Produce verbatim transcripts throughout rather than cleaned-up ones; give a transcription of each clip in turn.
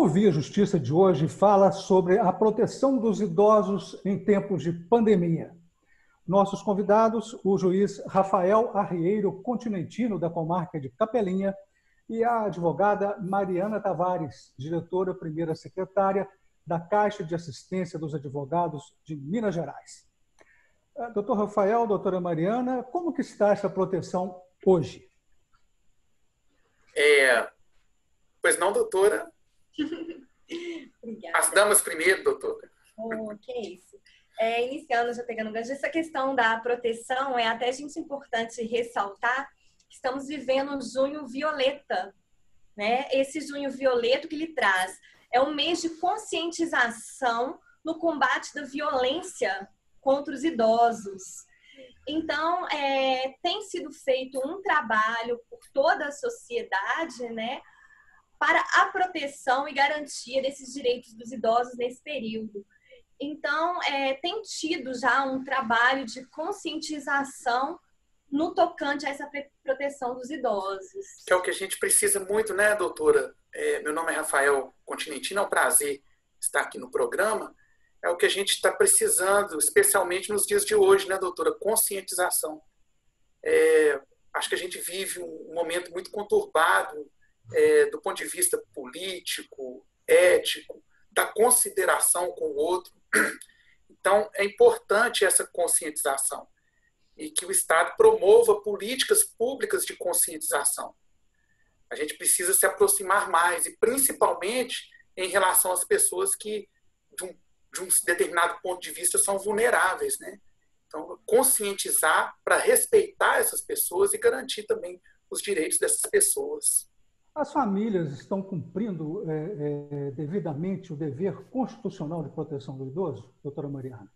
Ouvir a Justiça de hoje fala sobre a proteção dos idosos em tempos de pandemia. Nossos convidados, o juiz Rafael Arrieiro Continentino, da comarca de Capelinha, e a advogada Mariana Tavares, diretora primeira secretária da Caixa de Assistência dos Advogados de Minas Gerais. Doutor Rafael, doutora Mariana, como que está essa proteção hoje? É, pois não, doutora? Obrigada. As damas primeiro, doutora. Oh, que isso. É, iniciando, já pegando gancho, essa questão da proteção é até, gente, importante ressaltar que estamos vivendo um junho violeta, né? Esse junho violeta que lhe traz é um mês de conscientização no combate da violência contra os idosos. Então, é, tem sido feito um trabalho por toda a sociedade, né, para a proteção e garantia desses direitos dos idosos nesse período. Então, é, tem tido já um trabalho de conscientização no tocante a essa proteção dos idosos. Que é o que a gente precisa muito, né, doutora? É, meu nome é Rafael Continentino, é um prazer estar aqui no programa. É o que a gente está precisando, especialmente nos dias de hoje, né, doutora? Conscientização. É, acho que a gente vive um momento muito conturbado é, do ponto de vista político, ético, da consideração com o outro. Então, é importante essa conscientização e que o Estado promova políticas públicas de conscientização. A gente precisa se aproximar mais, e principalmente em relação às pessoas que, de um, de um determinado ponto de vista, são vulneráveis, né? Então, conscientizar para respeitar essas pessoas e garantir também os direitos dessas pessoas. As famílias estão cumprindo é, é, devidamente o dever constitucional de proteção do idoso, doutora Mariana?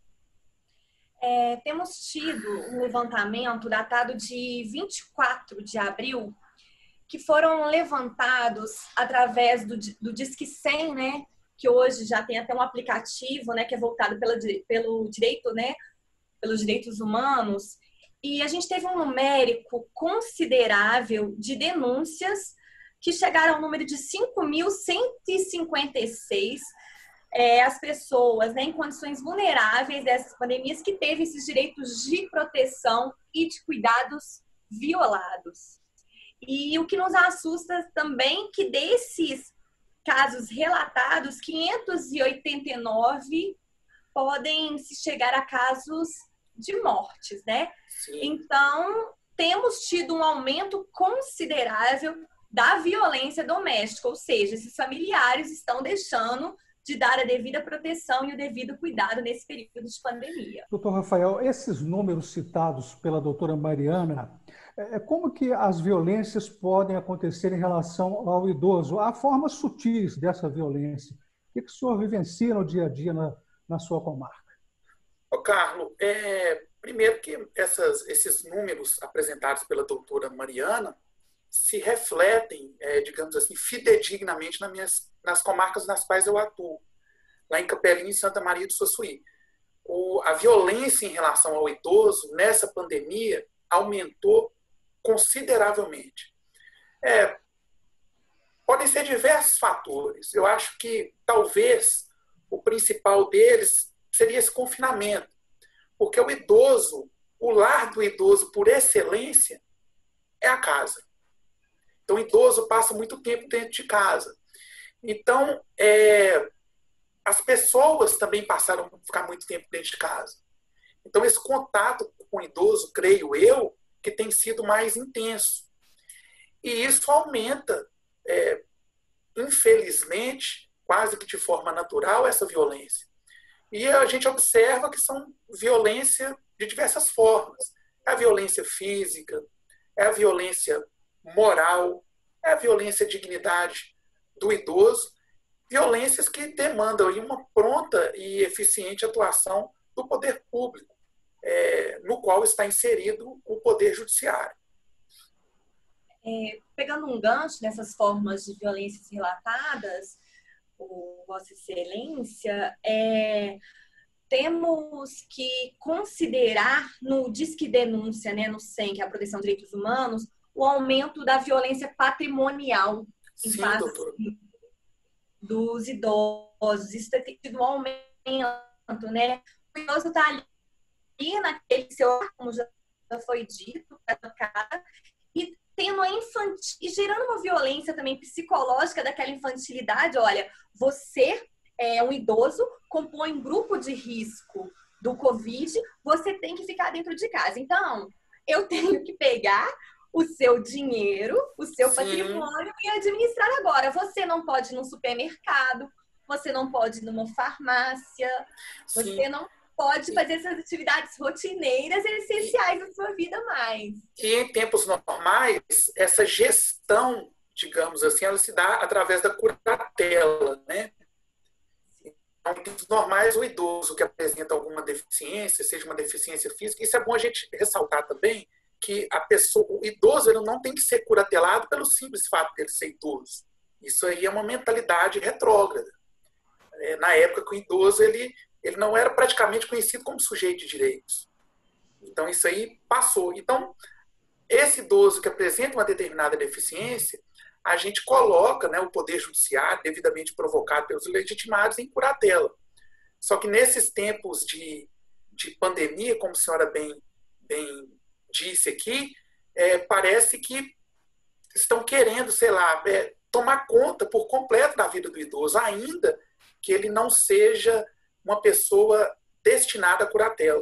É, temos tido um levantamento datado de vinte e quatro de abril, que foram levantados através do, do Disque cem, né, que hoje já tem até um aplicativo, né, que é voltado pela, pelo direito, né, pelos direitos humanos, e a gente teve um numérico considerável de denúncias que chegaram ao número de cinco mil cento e cinquenta e seis é, as pessoas, né, em condições vulneráveis dessas pandemias que teve esses direitos de proteção e de cuidados violados. E o que nos assusta também que desses casos relatados, quinhentos e oitenta e nove podem chegar a casos de mortes, né? Sim. Então, temos tido um aumento considerável da violência doméstica, ou seja, esses familiares estão deixando de dar a devida proteção e o devido cuidado nesse período de pandemia. Doutor Rafael, esses números citados pela doutora Mariana, é, como que as violências podem acontecer em relação ao idoso? Há formas sutis dessa violência. O que, que o senhor vivencia no dia a dia na, na sua comarca? Ô, Carlos, é, primeiro que essas, esses números apresentados pela doutora Mariana se refletem, é, digamos assim, fidedignamente nas, minhas, nas comarcas nas quais eu atuo, lá em Capelinha e Santa Maria do Suaçuí. O, a violência em relação ao idoso nessa pandemia aumentou consideravelmente. É, podem ser diversos fatores. Eu acho que talvez o principal deles seria esse confinamento, porque o idoso, o lar do idoso por excelência é a casa. Então, o idoso passa muito tempo dentro de casa. Então, é, as pessoas também passaram a ficar muito tempo dentro de casa. Então, esse contato com o idoso, creio eu, que tem sido mais intenso. E isso aumenta, é, infelizmente, quase que de forma natural, essa violência. E a gente observa que são violência de diversas formas. É a violência física, é a violência moral, é a violência à dignidade do idoso, violências que demandam uma pronta e eficiente atuação do poder público, é, no qual está inserido o poder judiciário. É, pegando um gancho nessas formas de violências relatadas, o Vossa Excelência, é, temos que considerar no Disque Denúncia, né, no cem, que é a Proteção de Direitos Humanos, o aumento da violência patrimonial. Sim, em doutora. dos idosos. Isso tem tido um aumento, né? O idoso está ali naquele seu, como já foi dito, e tendo a infantil, e gerando uma violência também psicológica daquela infantilidade. Olha, você é um idoso, compõe um grupo de risco do Covid, você tem que ficar dentro de casa. Então, eu tenho que pegar o seu dinheiro, o seu Sim. patrimônio e administrar agora. Você não pode ir num supermercado, você não pode ir numa farmácia, Sim. você não pode fazer essas atividades rotineiras e essenciais da sua vida mais. E em tempos normais, essa gestão, digamos assim, ela se dá através da curatela, né? Então, em tempos normais, o idoso que apresenta alguma deficiência, seja uma deficiência física, isso é bom a gente ressaltar também, que a pessoa, o idoso ele não tem que ser curatelado pelo simples fato de ele ser idoso. Isso aí é uma mentalidade retrógrada. É, na época que o idoso ele, ele não era praticamente conhecido como sujeito de direitos. Então, isso aí passou. Então, esse idoso que apresenta uma determinada deficiência, a gente coloca, né, o Poder Judiciário, devidamente provocado pelos legitimados, em curatela. Só que nesses tempos de, de pandemia, como a senhora bem, bem disse aqui, é, parece que estão querendo, sei lá, é, tomar conta por completo da vida do idoso, ainda que ele não seja uma pessoa destinada à curatela.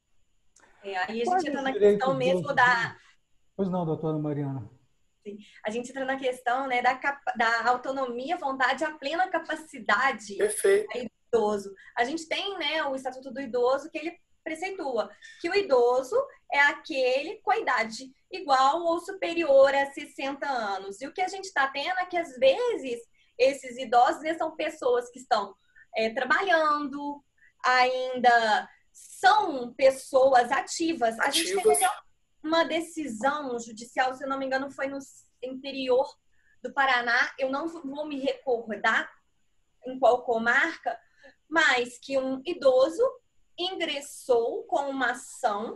É, aí a gente entra na questão mesmo da... Pois não, doutora Mariana. Sim. A gente entra na questão, né, da, da autonomia, vontade, a plena capacidade Perfeito. do idoso. A gente tem, né, o Estatuto do Idoso, que ele preceitua que o idoso é aquele com a idade igual ou superior a sessenta anos. E o que a gente está tendo é que, às vezes, esses idosos eles são pessoas que estão é, trabalhando, ainda são pessoas ativas. A gente Ativas. teve uma decisão judicial, se eu não me engano, foi no interior do Paraná, eu não vou me recordar em qual comarca, mas que um idoso ingressou com uma ação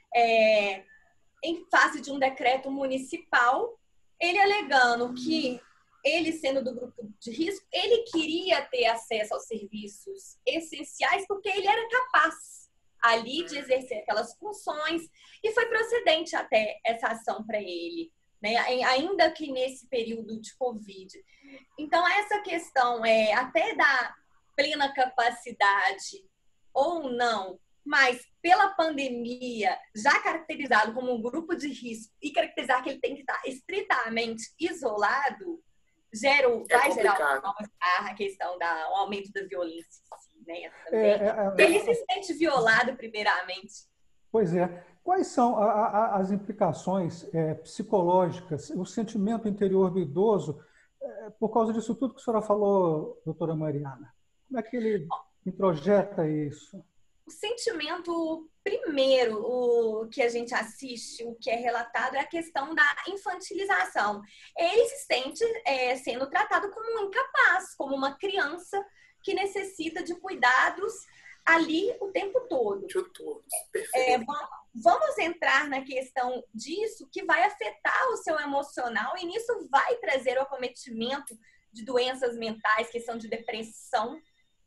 é, em face de um decreto municipal, ele alegando que ele, sendo do grupo de risco, ele queria ter acesso aos serviços essenciais porque ele era capaz ali de exercer aquelas funções e foi procedente até essa ação para ele, né? Ainda que nesse período de Covid. Então, essa questão é até da plena capacidade ou não, mas pela pandemia, já caracterizado como um grupo de risco e caracterizar que ele tem que estar estritamente isolado, gera, é vai complicado. gerar a questão do aumento da violência, né? É, é, é, ele se sente violado, primeiramente. Pois é. Quais são a, a, as implicações é, psicológicas, o sentimento interior do idoso, é, por causa disso tudo que a senhora falou, doutora Mariana? Como é que ele introjeta isso? O sentimento, primeiro, o que a gente assiste, o que é relatado, é a questão da infantilização. Ele se sente é, sendo tratado como um incapaz, como uma criança que necessita de cuidados ali o tempo todo. É, vamos entrar na questão disso, que vai afetar o seu emocional e nisso vai trazer o acometimento de doenças mentais, questão de depressão,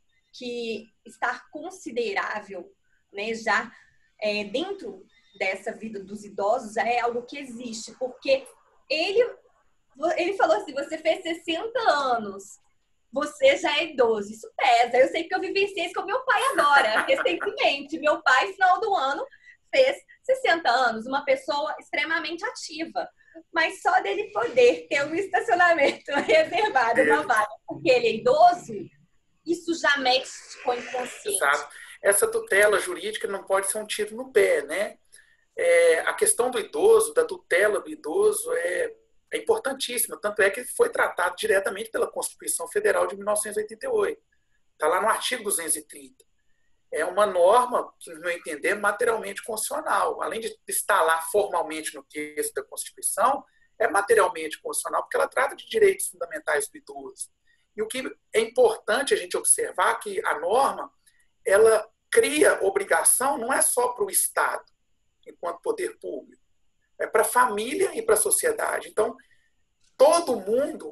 que está considerável, né, já é, dentro dessa vida dos idosos, já é algo que existe, porque ele, ele falou assim, você fez sessenta anos, você já é idoso, isso pesa. Eu sei que eu vivenciei isso com meu pai agora, recentemente. Meu pai, final do ano, fez sessenta anos, uma pessoa extremamente ativa. Mas só dele poder ter um estacionamento reservado, uma vaga, porque ele é idoso, isso já mexe com o inconsciente. Exato. Essa tutela jurídica não pode ser um tiro no pé, né? É, a questão do idoso, da tutela do idoso é, é importantíssima, tanto é que foi tratado diretamente pela Constituição Federal de mil novecentos e oitenta e oito. Está lá no artigo duzentos e trinta. É uma norma, que, no meu entender, é materialmente constitucional. Além de estar lá formalmente no texto da Constituição, é materialmente constitucional, porque ela trata de direitos fundamentais do idoso. E o que é importante a gente observar é que a norma, ela cria obrigação não é só para o Estado, enquanto poder público, é para a família e para a sociedade. Então, todo mundo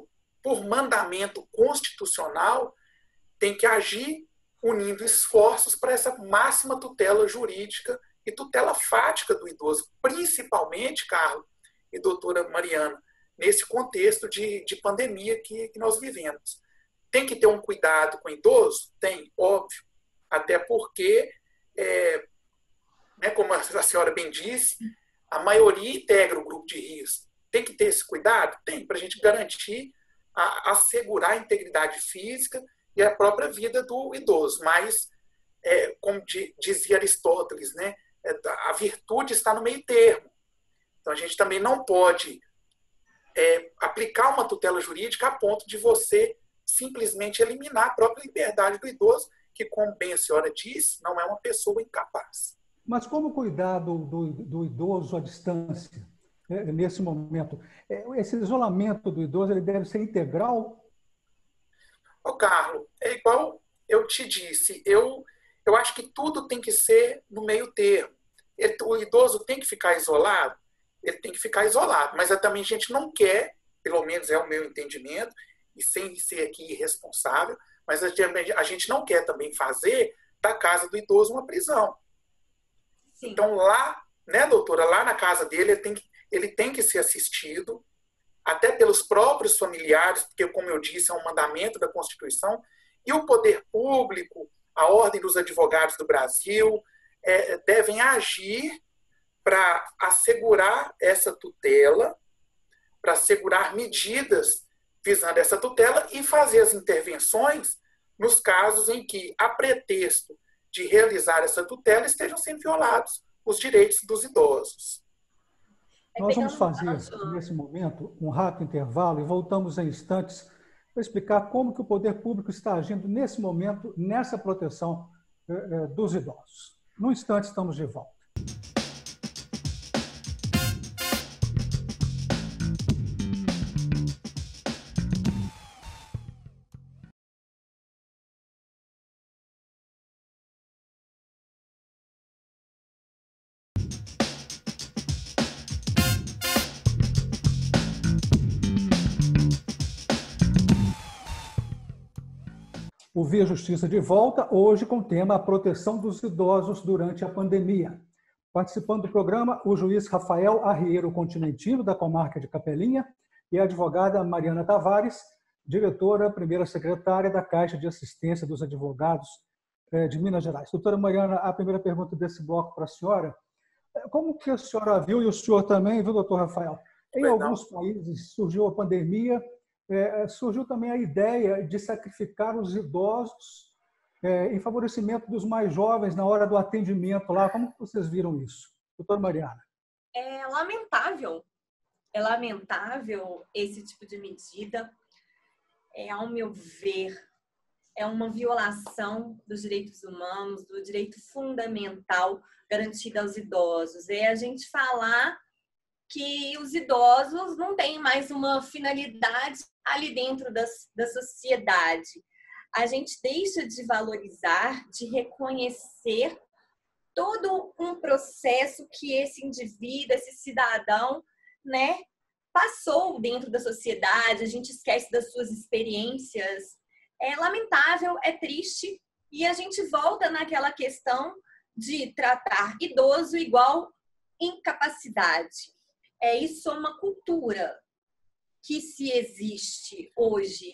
por mandamento constitucional, tem que agir unindo esforços para essa máxima tutela jurídica e tutela fática do idoso, principalmente, Carlos e doutora Mariana, nesse contexto de, de pandemia que, que nós vivemos. Tem que ter um cuidado com o idoso? Tem, óbvio. Até porque, é, né, como a senhora bem disse, a maioria integra o grupo de risco. Tem que ter esse cuidado? Tem, para a gente garantir, a, assegurar a integridade física e a própria vida do idoso. Mas, é, como dizia Aristóteles, né, a virtude está no meio termo. Então, a gente também não pode é, aplicar uma tutela jurídica a ponto de você simplesmente eliminar a própria liberdade do idoso, que, como bem a senhora disse, não é uma pessoa incapaz. Mas como cuidar do, do, do idoso à distância, né, nesse momento? Esse isolamento do idoso ele deve ser integral? Ô, Carlos, é igual eu te disse, eu, eu acho que tudo tem que ser no meio termo. Ele, o idoso tem que ficar isolado? Ele tem que ficar isolado, mas também a gente não quer, pelo menos é o meu entendimento, e sem ser aqui irresponsável, mas a gente não quer também fazer da casa do idoso uma prisão. Sim. Então lá, né, doutora, lá na casa dele, ele tem, que, ele tem que ser assistido, até pelos próprios familiares, porque, como eu disse, é um mandamento da Constituição, e o poder público, a Ordem dos Advogados do Brasil, é, devem agir para assegurar essa tutela, para assegurar medidas visando essa tutela e fazer as intervenções nos casos em que, a pretexto de realizar essa tutela, estejam sendo violados os direitos dos idosos. Nós vamos fazer, nesse momento, um rápido intervalo e voltamos em instantes para explicar como que o poder público está agindo nesse momento, nessa proteção eh, dos idosos. Num instante, estamos de volta. O Via Justiça de volta, hoje com o tema a proteção dos idosos durante a pandemia. Participando do programa, o juiz Rafael Arrieiro Continentino, da comarca de Capelinha, e a advogada Mariana Tavares, diretora, primeira secretária da Caixa de Assistência dos Advogados de Minas Gerais. Doutora Mariana, a primeira pergunta desse bloco para a senhora. Como que a senhora viu, e o senhor também, viu, doutor Rafael? Em alguns países surgiu a pandemia, É, surgiu também a ideia de sacrificar os idosos é, em favorecimento dos mais jovens na hora do atendimento lá. Como vocês viram isso? Doutora Mariana. É lamentável. É lamentável esse tipo de medida. É, ao meu ver, é uma violação dos direitos humanos, do direito fundamental garantido aos idosos. É a gente falar que os idosos não têm mais uma finalidade ali dentro das, da sociedade. A gente deixa de valorizar, de reconhecer todo um processo que esse indivíduo, esse cidadão, né, passou dentro da sociedade, a gente esquece das suas experiências. É lamentável, é triste, e a gente volta naquela questão de tratar idoso igual incapacidade. É, isso é uma cultura que se existe hoje.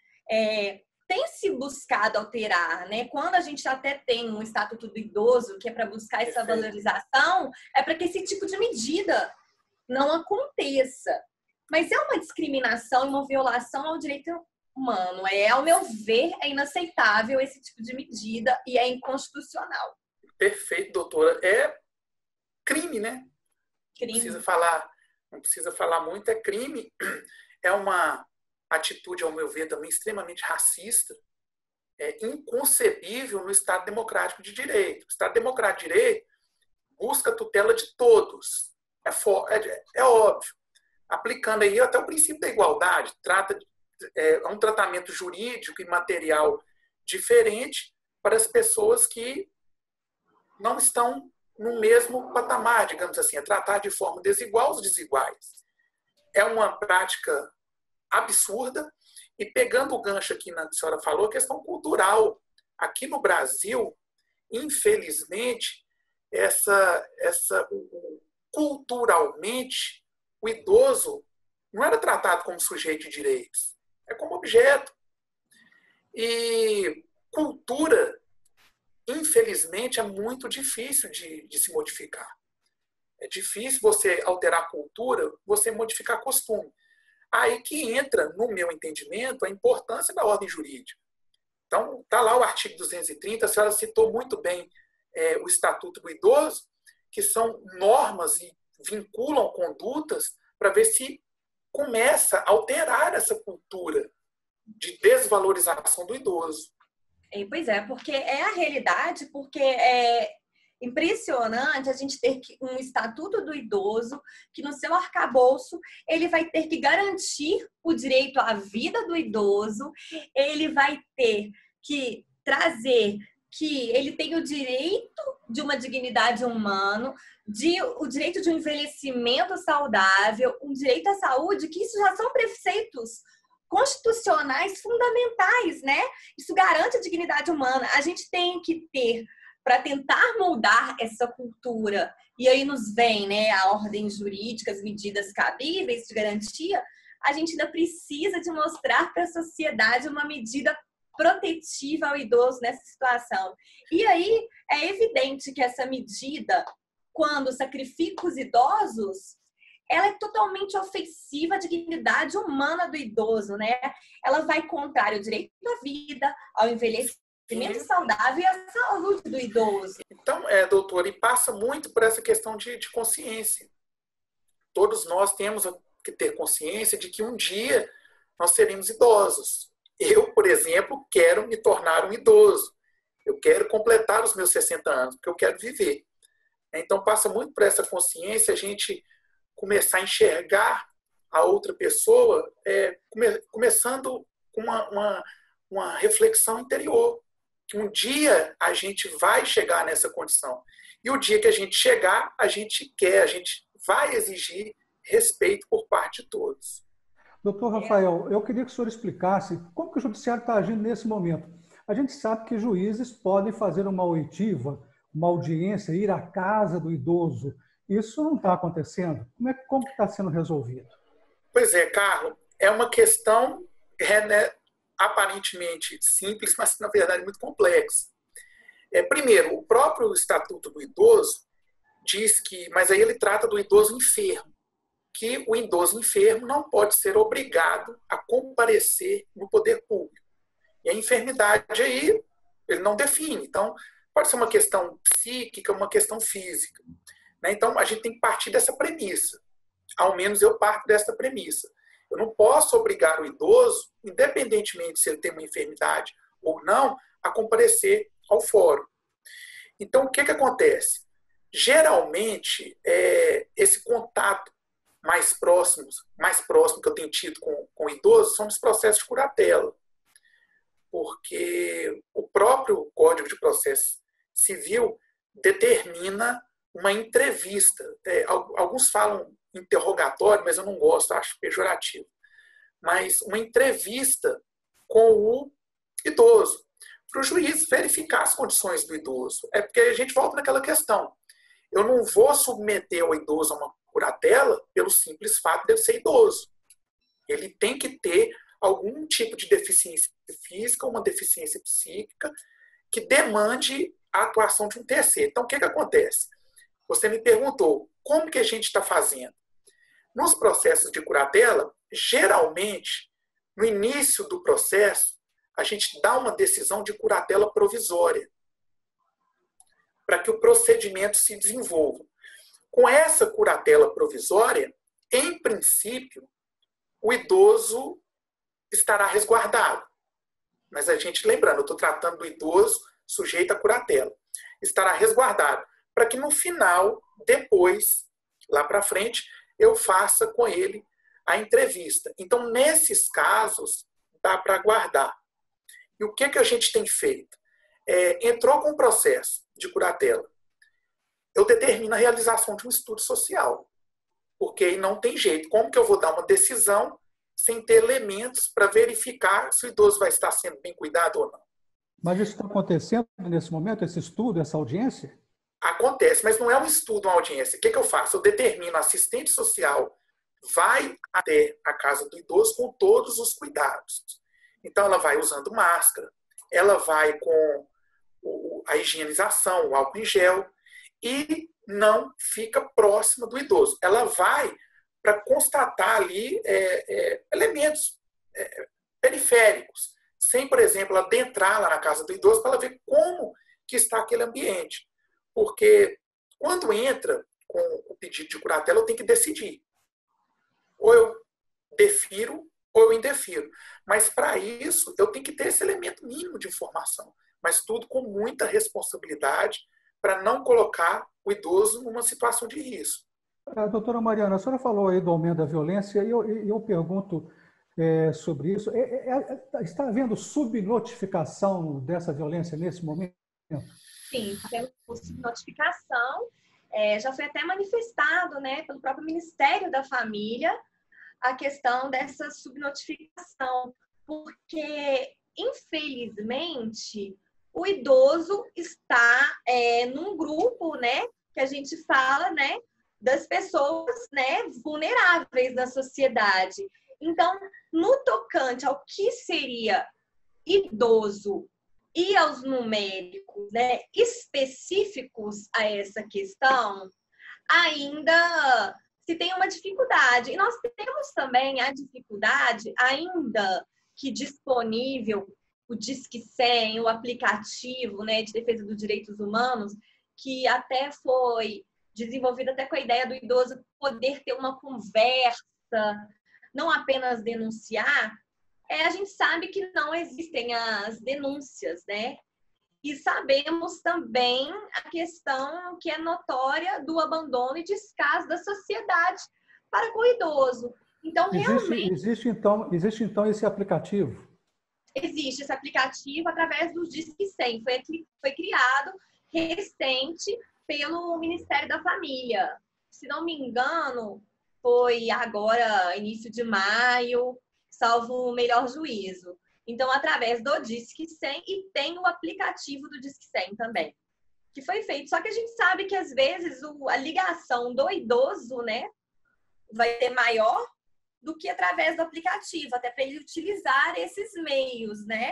É, tem se buscado alterar, né? Quando a gente até tem um Estatuto do Idoso, que é para buscar essa valorização, é para que esse tipo de medida não aconteça. Mas é uma discriminação e uma violação ao direito humano. É, ao meu ver, é inaceitável esse tipo de medida e é inconstitucional. Perfeito, doutora. É crime, né? Crime. Não precisa falar, não precisa falar muito, é crime. É uma atitude, ao meu ver, também extremamente racista, é inconcebível no Estado Democrático de Direito. O Estado Democrático de Direito busca a tutela de todos. É, for, é, é óbvio. Aplicando aí até o princípio da igualdade, trata de, é um tratamento jurídico e material diferente para as pessoas que não estão no mesmo patamar, digamos assim, é tratar de forma desigual os desiguais. É uma prática absurda E pegando o gancho aqui na que a senhora falou, a questão cultural. Aqui no Brasil, infelizmente, essa, essa, culturalmente, o idoso não era tratado como sujeito de direitos, é como objeto. E cultura, infelizmente, é muito difícil de, de se modificar. É difícil você alterar a cultura, você modificar costume. Aí que entra, no meu entendimento, a importância da ordem jurídica. Então, está lá o artigo duzentos e trinta, a senhora citou muito bem é, o Estatuto do Idoso, que são normas e vinculam condutas para ver se começa a alterar essa cultura de desvalorização do idoso. É, pois é, porque é a realidade, porque é impressionante a gente ter um Estatuto do Idoso que no seu arcabouço ele vai ter que garantir o direito à vida do idoso, ele vai ter que trazer que ele tem o direito de uma dignidade humana, de, o direito de um envelhecimento saudável, um direito à saúde, que isso já são preceitos constitucionais fundamentais, né? Isso garante a dignidade humana. A gente tem que ter, para tentar moldar essa cultura, e aí nos vem, né, a ordem jurídica, as medidas cabíveis de garantia, a gente ainda precisa de mostrar para a sociedade uma medida protetiva ao idoso nessa situação. E aí é evidente que essa medida, quando sacrifica os idosos, ela é totalmente ofensiva à dignidade humana do idoso, né? Ela vai contrário ao direito à vida, ao envelhecimento saudável e à saúde do idoso. Então, é, doutora, e passa muito por essa questão de, de consciência. Todos nós temos que ter consciência de que um dia nós seremos idosos. Eu, por exemplo, quero me tornar um idoso. Eu quero completar os meus sessenta anos, porque eu quero viver. Então, passa muito por essa consciência, a gente começar a enxergar a outra pessoa, é, come, começando com uma, uma, uma reflexão interior. Que um dia a gente vai chegar nessa condição. E o dia que a gente chegar, a gente quer, a gente vai exigir respeito por parte de todos. Doutor Rafael, eu queria que o senhor explicasse como que o judiciário está agindo nesse momento. A gente sabe que juízes podem fazer uma oitiva, uma audiência, ir à casa do idoso. Isso não está acontecendo. Como é como que está sendo resolvido? Pois é, Carlos, é uma questão é, né, aparentemente simples, mas na verdade muito complexa. É, primeiro, o próprio Estatuto do Idoso diz que, mas aí ele trata do idoso enfermo, que o idoso enfermo não pode ser obrigado a comparecer no poder público. E a enfermidade aí, ele não define. Então, pode ser uma questão psíquica, uma questão física. Então, a gente tem que partir dessa premissa. Ao menos eu parto dessa premissa. Eu não posso obrigar o idoso, independentemente se ele tem uma enfermidade ou não, a comparecer ao fórum. Então, o que, que acontece? Geralmente, é, esse contato mais próximos, mais próximo que eu tenho tido com, com o idoso são os processos de curatela. Porque o próprio Código de Processo Civil determina uma entrevista. É, alguns falam interrogatório, mas eu não gosto, acho pejorativo. Mas uma entrevista com o idoso, para o juiz verificar as condições do idoso. É porque a gente volta naquela questão. Eu não vou submeter o idoso a uma curatela pelo simples fato de ele ser idoso. Ele tem que ter algum tipo de deficiência física, uma deficiência psíquica, que demande a atuação de um terceiro. Então, o que, que acontece? Você me perguntou, como que a gente está fazendo? Nos processos de curatela, geralmente, no início do processo, a gente dá uma decisão de curatela provisória, para que o procedimento se desenvolva. Com essa curatela provisória, em princípio, o idoso estará resguardado. Mas a gente, lembrando, eu estou tratando do idoso sujeito à curatela. Estará resguardado, para que no final, depois, lá para frente, eu faça com ele a entrevista. Então, nesses casos, dá para aguardar. E o que, que a gente tem feito? É, entrou com o processo de curatela. Eu determino a realização de um estudo social. Porque aí não tem jeito. Como que eu vou dar uma decisão sem ter elementos para verificar se o idoso vai estar sendo bem cuidado ou não. Mas isso está acontecendo nesse momento, esse estudo, essa audiência? Acontece, mas não é um estudo, uma audiência. O que, que eu faço? Eu determino, a assistente social vai até a casa do idoso com todos os cuidados. Então, ela vai usando máscara, ela vai com a higienização, o álcool em gel, e não fica próxima do idoso. Ela vai para constatar ali é, é, elementos é, periféricos, sem, por exemplo, adentrar lá na casa do idoso para ela ver como que está aquele ambiente. Porque quando entra com o pedido de curatela, eu tenho que decidir. Ou eu defiro ou eu indefiro. Mas, para isso, eu tenho que ter esse elemento mínimo de informação. Mas tudo com muita responsabilidade para não colocar o idoso numa situação de risco. A doutora Mariana, a senhora falou aí do aumento da violência e eu, eu pergunto é, sobre isso. É, é, está havendo subnotificação dessa violência nesse momento? Sim, temos subnotificação. É, já foi até manifestado, né, pelo próprio Ministério da Família a questão dessa subnotificação, porque, infelizmente, o idoso está é, num grupo, né, que a gente fala, né, das pessoas, né, vulneráveis na sociedade. Então, no tocante ao que seria idoso e aos numéricos, né, específicos a essa questão, ainda se tem uma dificuldade. E nós temos também a dificuldade, ainda que disponível, o Disque cem, o aplicativo, né, de defesa dos direitos humanos, que até foi desenvolvido até com a ideia do idoso poder ter uma conversa, não apenas denunciar. É, a gente sabe que não existem as denúncias, né? E sabemos também a questão que é notória do abandono e descaso da sociedade para com o idoso. Então, existe, realmente... Existe então, existe, então, esse aplicativo? Existe esse aplicativo através do Disque cem. Foi, foi criado recente pelo Ministério da Família. Se não me engano, foi agora, início de maio, salvo o melhor juízo. Então, através do Disque cem, e tem o aplicativo do Disque cem também, que foi feito. Só que a gente sabe que, às vezes, o, a ligação do idoso, né, vai ter maior do que através do aplicativo, até para ele utilizar esses meios, né?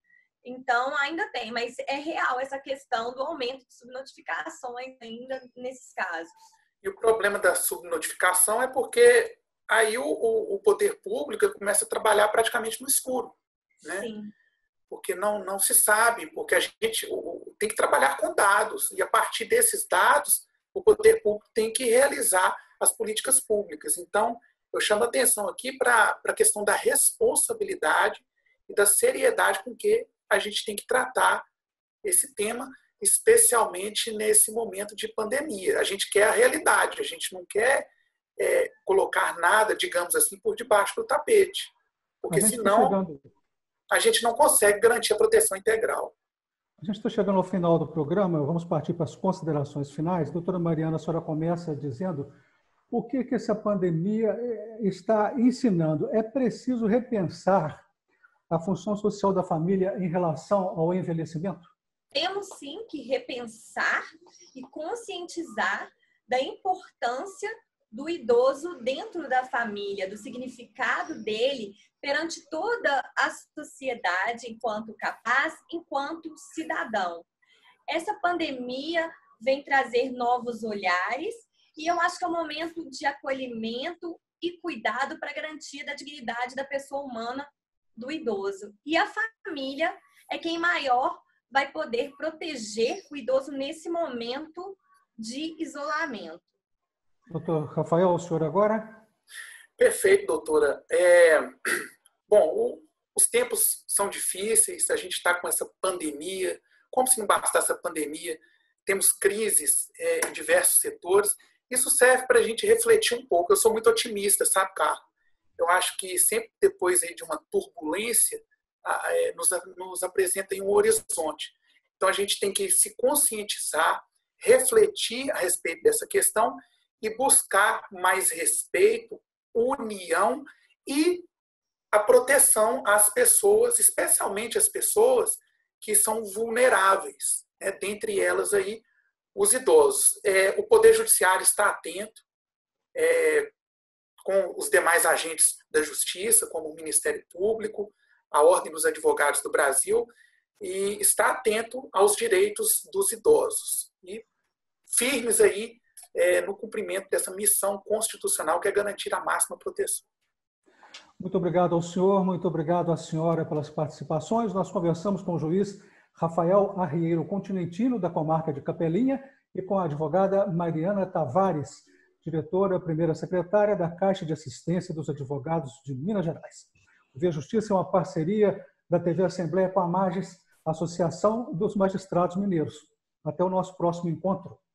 Então, ainda tem, mas é real essa questão do aumento de subnotificações ainda nesses casos. E o problema da subnotificação é porque aí o, o, o poder público começa a trabalhar praticamente no escuro. Né? Sim. Porque não, não se sabe, porque a gente o, tem que trabalhar com dados, e a partir desses dados o poder público tem que realizar as políticas públicas. Então, eu chamo a atenção aqui para a questão da responsabilidade e da seriedade com que a gente tem que tratar esse tema, especialmente nesse momento de pandemia. A gente quer a realidade, a gente não quer é, colocar nada, digamos assim, por debaixo do tapete, porque senão a gente não consegue garantir a proteção integral. A gente está chegando ao final do programa, vamos partir para as considerações finais. Doutora Mariana, a senhora começa dizendo o que, que essa pandemia está ensinando. É preciso repensar a função social da família em relação ao envelhecimento? Temos sim que repensar e conscientizar da importância do idoso dentro da família, do significado dele perante toda a sociedade enquanto capaz, enquanto cidadão. Essa pandemia vem trazer novos olhares e eu acho que é um momento de acolhimento e cuidado para a garantia da dignidade da pessoa humana, do idoso. E a família é quem maior vai poder proteger o idoso nesse momento de isolamento. Doutor Rafael, o senhor agora? Perfeito, doutora. É, bom, o, os tempos são difíceis, a gente está com essa pandemia, como se não bastasse a pandemia, temos crises é, em diversos setores. Isso serve para a gente refletir um pouco. Eu sou muito otimista, sabe, Carlos? Eu acho que sempre depois aí de uma turbulência, é, nos, nos apresenta um horizonte. Então, a gente tem que se conscientizar, refletir a respeito dessa questão e buscar mais respeito, união e a proteção às pessoas, especialmente as pessoas que são vulneráveis, né? Dentre elas aí os idosos. É, o Poder Judiciário está atento, é, com os demais agentes da Justiça, como o Ministério Público, a Ordem dos Advogados do Brasil, e está atento aos direitos dos idosos. E firmes aí é, no cumprimento dessa missão constitucional que é garantir a máxima proteção. Muito obrigado ao senhor, muito obrigado à senhora pelas participações. Nós conversamos com o juiz Rafael Arrieiro Continentino, da comarca de Capelinha, e com a advogada Mariana Tavares, diretora, primeira secretária da Caixa de Assistência dos Advogados de Minas Gerais. O Via Justiça é uma parceria da T V Assembleia com a Magis, Associação dos Magistrados Mineiros. Até o nosso próximo encontro.